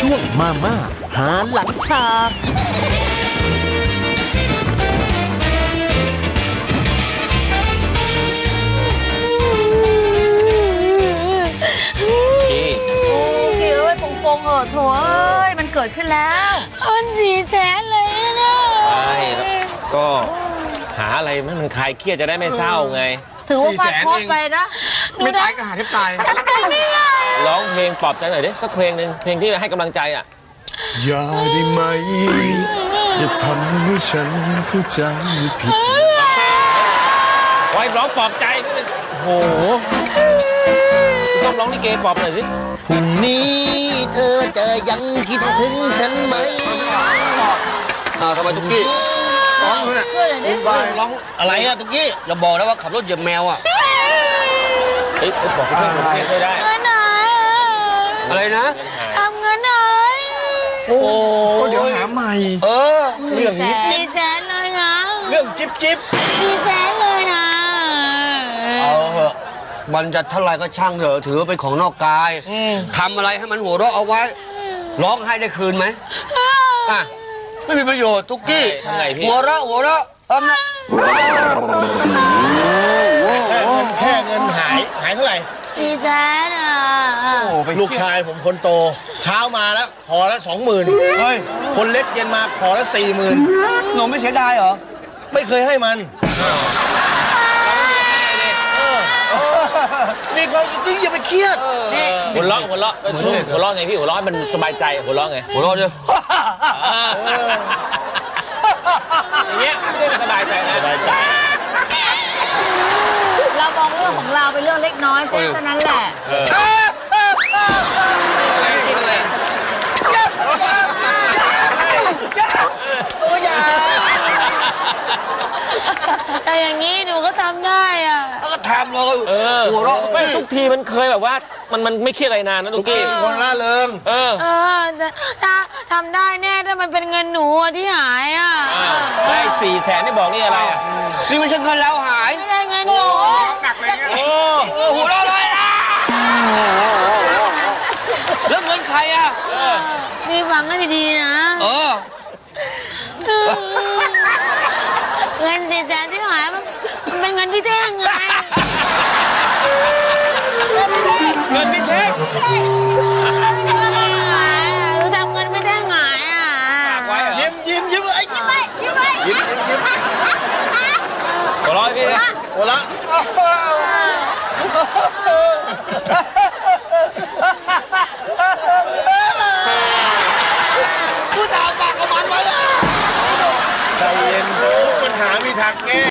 ช่วงมาม่าหาหลังฉากโอ้โถเอ้ยมันเกิดขึ้นแล้วมัน400,000เลยนะใช่ก็หาอะไรให้มันคลายเครียดจะได้ไม่เศร้าไงถือว่าฟาดเคราะห์ไปนะไม่ตายก็หาแทบตายจำใจไม่ได้ร้องเพลงปลอบใจหน่อยดิสักเพลงหนึ่งเพลงที่ให้กำลังใจอ่ะอย่าได้ไหมอย่าทำให้ฉันเข้าใจผิดไว้ร้องปลอบใจโอ้โหส้มร้องลิเกปลอบหน่อยสิพรุ่งนี้เธอจะยังคิดถึงฉันไหมทำไมตุ๊กกี้ร้องเลยเนี่ยช่วยหน่อยดิร้องอะไรอะตุ๊กกี้อย่าบอกนะว่าขับรถเหยียบแมวอ่ะเฮ้ยบอกให้เพื่อนผมไม่ได้เงินหายอะไรนะทำเงินหายโอ้ก็เดี๋ยวหาใหม่เรื่องนี้ 400,000เลยนะเรื่องจิ๊บ 400,000เลยนะเอาเหอะมันจะเท่าไรก็ช่างเถอะถือว่าเป็นของนอกกายทำอะไรให้มันหัวเราะเอาไว้ร้องให้ได้คืนไหมอ่ะไม่มีประโยชน์ตุ๊กกี้หัวเราะทำนะแค่เงินหายเท่าไหร่ 400,000อ่ะลูกชายผมคนโตเช้ามาแล้วขอละ20,000เฮ้ยคนเล็กเย็นมาขอละ40,000 หนูไม่เสียดายเหรอไม่เคยให้มันมีความสุขอย่าไปเครียดหัวเราะหัวเราะไงพี่หัวเราะให้มันสบายใจหัวเราะไงหัวเราะเดียวอย่างเงี้ยไม่ได้สบายใจนะเรามองเรื่องของเราเป็นเรื่องเล็กน้อยเท่านั้นแหละแต่อย่างนี้หนูก็ทำได้อ่ะก็ทำเลยหัวเราะไม่ทุกทีมันเคยแบบว่ามันไม่เครียดอะไรนานนะตุ๊กกี้คนล่าเริงถ้าทำได้แน่ถ้ามันเป็นเงินหนูที่หายอ่ะได้400,000นี่บอกนี่อะไรอ่ะนี่ไม่ใช่เงินเราหายไม่ใช่เงินหนูหนักเลยเงี้ยหัวเราะเลยนะแล้วเงินใครอ่ะมีฟังกันดีๆนะเงิน400,000ที่หายมันเป็นเงินพี่เท่งไงเงินพี่เท่งหนูทำเงินพี่เท่งหายอ่ะยิ้มไอ้ยิ้มหัวเราะพี่หัวเราะผู้สาวปากกับมันไว้ใจเย็นปัญหามีทางแก้